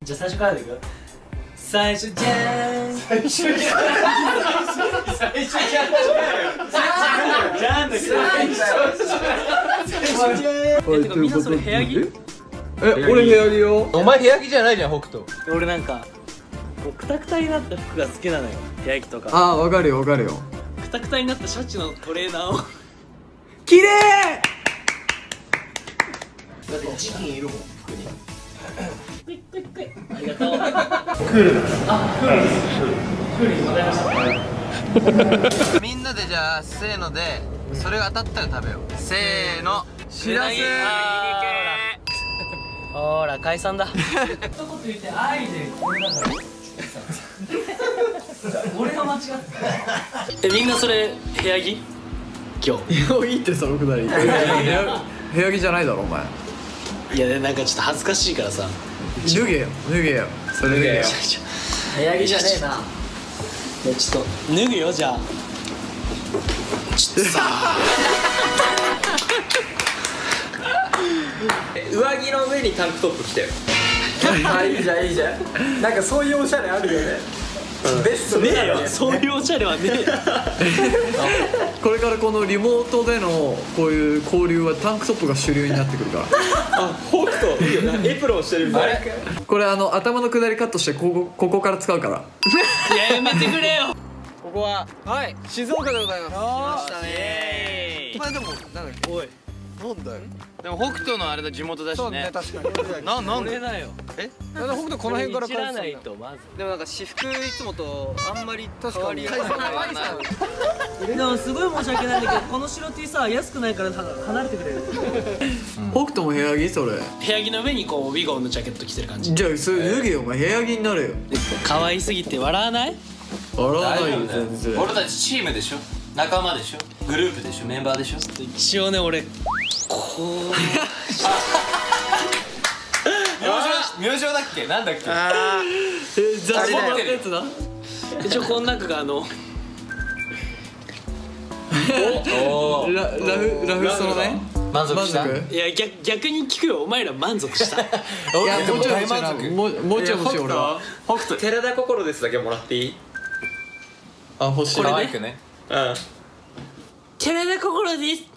じゃあ最初からでいく。最初じゃーん。最初じゃん。最初じゃん。じゃんだけど。てかみんなそれ部屋着？ 俺部屋着よ。 お前部屋着じゃないじゃん、北斗。 俺なんかこうクタクタになった服が好きなのよ。部屋着とか。 ああ、わかるよわかるよ。 クタクタになったシャチのトレーナーを。 綺麗。 だってチキンいるもん、服に。 クイックイックイ。ありがとう。クール。あ、クールです。クールにございました。 みんなでじゃあせーのでそれが当たったら食べよう。せーの、しらす。 ほら解散だ。一言言って愛でこれだから。俺が間違った。みんなそれ部屋着？今日。 いいってそのくだり。部屋着じゃないだろお前。 いやなんかちょっと恥ずかしいからさ。 脱げよ脱げよ。それ脱げよ。 部屋着じゃねえな。いやちょっと脱ぐよじゃあ。ちょっとさ。 上着の上にタンクトップ着てよ。 あ、いいじゃんいいじゃん。なんかそういうおしゃれあるよね。ベストねえよ、そういうおしゃれはねえよ。 これからこのリモートでのこういう交流はタンクトップが主流になってくるから。 あ、北斗いいよな、エプロンしてるみたい。あれこれ頭の下りカットしてここから使うから。 やめてくれよ。 ここははい静岡でございます。来ましたね。 まあでもなんだっけ。おい。なんだよ。 でも北斗のあれだ、地元だしそうねね。 確かに。 なんでこれだよ。 なんで北斗この辺から知らないと。 とまず。 でもなんか私服いつもとあんまり確かに。 でもすごい申し訳ないんだけど、この白 T さ安くないから離れてくれる。 北斗も部屋着それ。 部屋着の上にこうウィゴンのジャケット着てる感じ。 じゃあそれ脱げよお前。部屋着になれよ。 可愛すぎて笑わない？ 笑わないよ全然。 俺たちチームでしょ、仲間でしょ、グループでしょ、メンバーでしょ。 一応ね俺こう明星だっけ、なんだっけ。 雑誌のやつだ。 一応この中がおラフストのね。 満足した。 満いや逆に聞くよ、お前ら満足した？ いやもうちょい欲しいな。もうちょい欲しい俺は。 北斗寺田心ですだけもらっていい？ あ欲しい。 可愛くね。うん。 寺田心です。